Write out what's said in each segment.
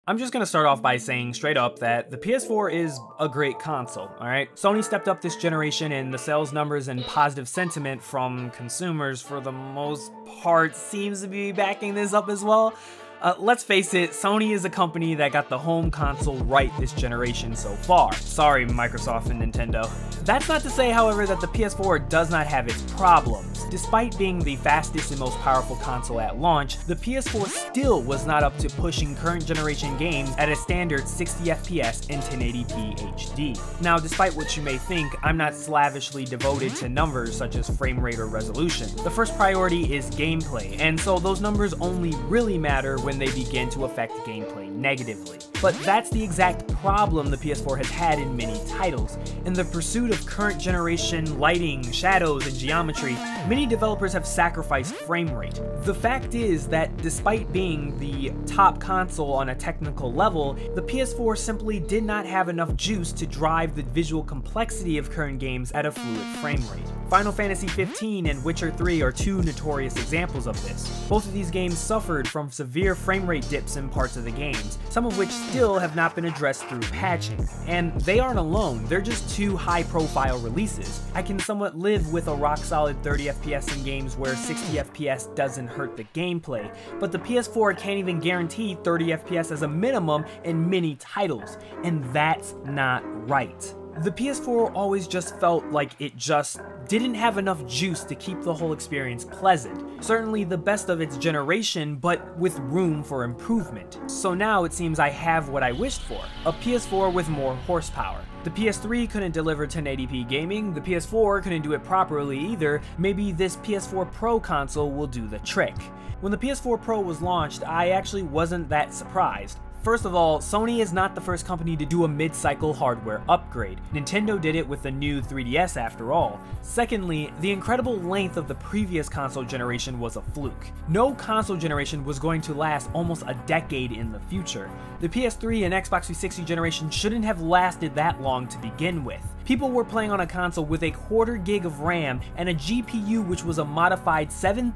I'm just gonna start off by saying straight up that the PS4 is a great console, alright? Sony stepped up this generation, and the sales numbers and positive sentiment from consumers for the most part seems to be backing this up as well. Let's face it, Sony is a company that got the home console right this generation so far. Sorry, Microsoft and Nintendo. That's not to say, however, that the PS4 does not have its problems. Despite being the fastest and most powerful console at launch, the PS4 still was not up to pushing current generation games at a standard 60 FPS and 1080p HD. Now, despite what you may think, I'm not slavishly devoted to numbers such as frame rate or resolution. The first priority is gameplay, and so those numbers only really matter when they begin to affect gameplay negatively. But that's the exact problem the PS4 has had in many titles. In the pursuit of current generation lighting, shadows, and geometry, many developers have sacrificed frame rate. The fact is that despite being the top console on a technical level, the PS4 simply did not have enough juice to drive the visual complexity of current games at a fluid frame rate. Final Fantasy XV and Witcher 3 are two notorious examples of this. Both of these games suffered from severe frame rate dips in parts of the games, some of which still have not been addressed through patching. And they aren't alone, they're just two high-profile releases. I can somewhat live with a rock-solid 30 FPS in games where 60 FPS doesn't hurt the gameplay, but the PS4 can't even guarantee 30 FPS as a minimum in many titles, and that's not right. The PS4 always just felt like it just didn't have enough juice to keep the whole experience pleasant. Certainly the best of its generation, but with room for improvement. So now it seems I have what I wished for, a PS4 with more horsepower. The PS3 couldn't deliver 1080p gaming, the PS4 couldn't do it properly either. Maybe this PS4 Pro console will do the trick. When the PS4 Pro was launched, I actually wasn't that surprised. First of all, Sony is not the first company to do a mid-cycle hardware upgrade. Nintendo did it with the new 3DS after all. Secondly, the incredible length of the previous console generation was a fluke. No console generation was going to last almost a decade in the future. The PS3 and Xbox 360 generation shouldn't have lasted that long to begin with. People were playing on a console with a quarter gig of RAM and a GPU which was a modified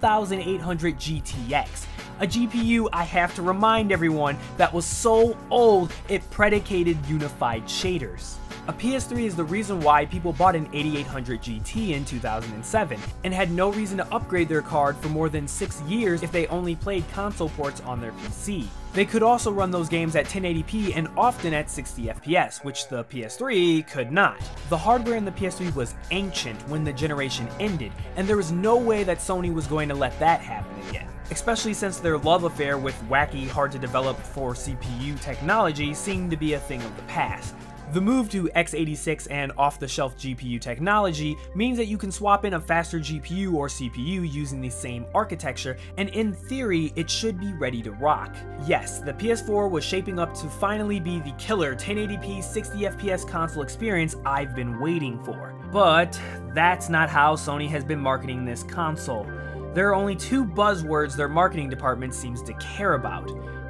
7800 GTX. A GPU, I have to remind everyone, that was so old it predicated unified shaders. A PS3 is the reason why people bought an 8800 GT in 2007, and had no reason to upgrade their card for more than 6 years if they only played console ports on their PC. They could also run those games at 1080p and often at 60 FPS, which the PS3 could not. The hardware in the PS3 was ancient when the generation ended, and there was no way that Sony was going to let that happen again. Especially since their love affair with wacky, hard-to-develop for CPU technology seemed to be a thing of the past. The move to x86 and off-the-shelf GPU technology means that you can swap in a faster GPU or CPU using the same architecture, and in theory, it should be ready to rock. Yes, the PS4 was shaping up to finally be the killer 1080p 60 FPS console experience I've been waiting for. But that's not how Sony has been marketing this console. There are only two buzzwords their marketing department seems to care about: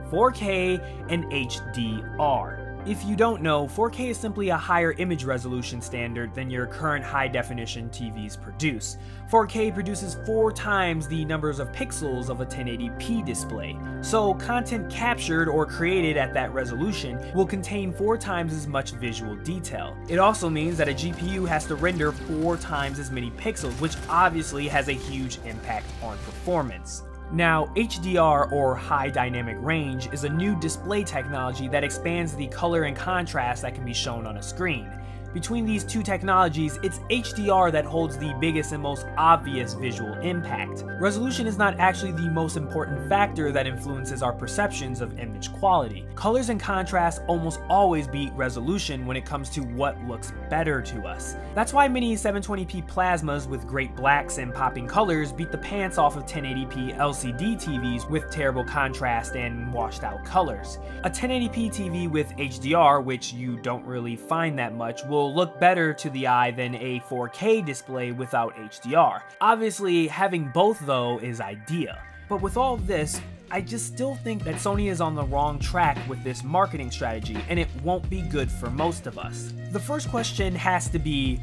4K and HDR. If you don't know, 4K is simply a higher image resolution standard than your current high-definition TVs produce. 4K produces 4 times the numbers of pixels of a 1080p display, so content captured or created at that resolution will contain 4 times as much visual detail. It also means that a GPU has to render 4 times as many pixels, which obviously has a huge impact on performance. Now, HDR, or High Dynamic Range, is a new display technology that expands the color and contrast that can be shown on a screen. Between these two technologies, it's HDR that holds the biggest and most obvious visual impact. Resolution is not actually the most important factor that influences our perceptions of image quality. Colors and contrast almost always beat resolution when it comes to what looks better to us. That's why many 720p plasmas with great blacks and popping colors beat the pants off of 1080p LCD TVs with terrible contrast and washed out colors. A 1080p TV with HDR, which you don't really find that much, will look better to the eye than a 4K display without HDR. Obviously, having both though is ideal. But with all of this, I just still think that Sony is on the wrong track with this marketing strategy, and it won't be good for most of us. The first question has to be,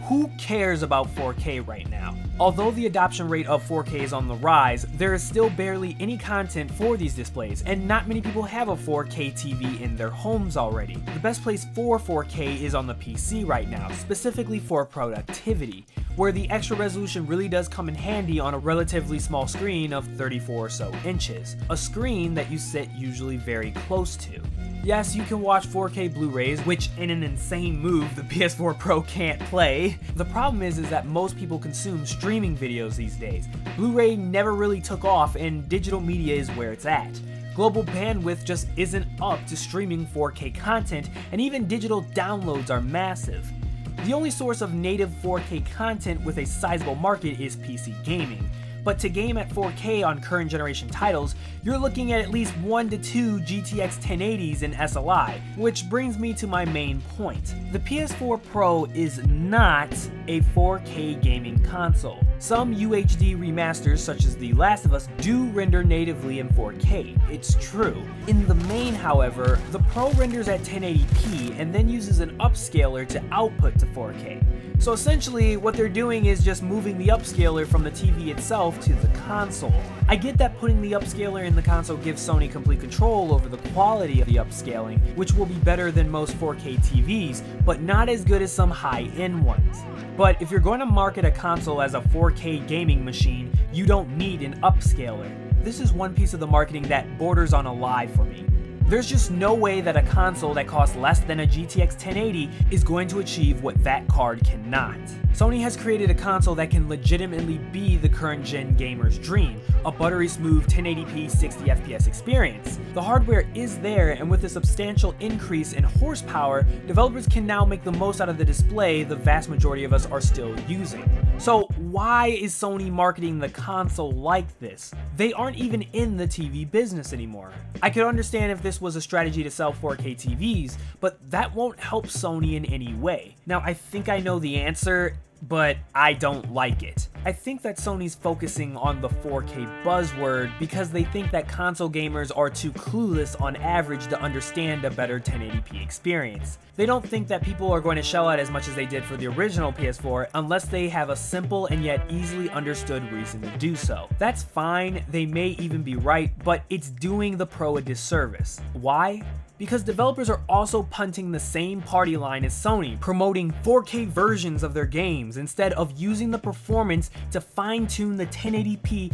Who cares about 4K right now? Although the adoption rate of 4K is on the rise, there is still barely any content for these displays, and not many people have a 4K TV in their homes already. The best place for 4K is on the PC right now, specifically for productivity, where the extra resolution really does come in handy on a relatively small screen of 34 or so inches, a screen that you sit usually very close to. Yes, you can watch 4K Blu-rays, which in an insane move the PS4 Pro can't play. The problem is that most people consume streaming videos these days. Blu-ray never really took off and digital media is where it's at. Global bandwidth just isn't up to streaming 4K content, and even digital downloads are massive. The only source of native 4K content with a sizable market is PC gaming. But to game at 4K on current generation titles, you're looking at least 1 to 2 GTX 1080s in SLI, which brings me to my main point. The PS4 Pro is not a 4K gaming console. Some UHD remasters, such as The Last of Us, do render natively in 4K, it's true. In the main, however, the Pro renders at 1080p and then uses an upscaler to output to 4K. So essentially, what they're doing is just moving the upscaler from the TV itself to the console. I get that putting the upscaler in the console gives Sony complete control over the quality of the upscaling, which will be better than most 4K TVs, but not as good as some high-end ones. But if you're going to market a console as a 4K gaming machine, you don't need an upscaler. This is one piece of the marketing that borders on a lie for me. There's just no way that a console that costs less than a GTX 1080 is going to achieve what that card cannot. Sony has created a console that can legitimately be the current gen gamer's dream, a buttery smooth 1080p 60fps experience. The hardware is there, and with a substantial increase in horsepower, developers can now make the most out of the display the vast majority of us are still using. So why is Sony marketing the console like this? They aren't even in the TV business anymore. I could understand if this was a strategy to sell 4K TVs, but that won't help Sony in any way. Now, I think I know the answer, but I don't like it. I think that Sony's focusing on the 4K buzzword because they think that console gamers are too clueless on average to understand a better 1080p experience. They don't think that people are going to shell out as much as they did for the original PS4 unless they have a simple and yet easily understood reason to do so. That's fine, they may even be right, but it's doing the Pro a disservice. Why? Because developers are also punting the same party line as Sony, promoting 4K versions of their games instead of using the performance to fine-tune the 1080p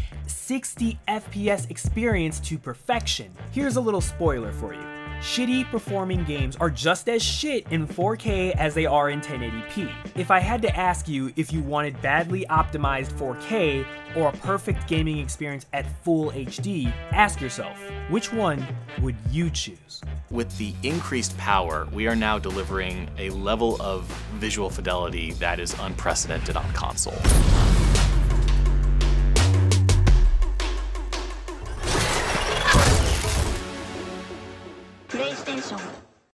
60 FPS experience to perfection. Here's a little spoiler for you. Shitty performing games are just as shit in 4K as they are in 1080p. If I had to ask you if you wanted badly optimized 4K or a perfect gaming experience at full HD, ask yourself, which one would you choose? With the increased power, we are now delivering a level of visual fidelity that is unprecedented on console. PlayStation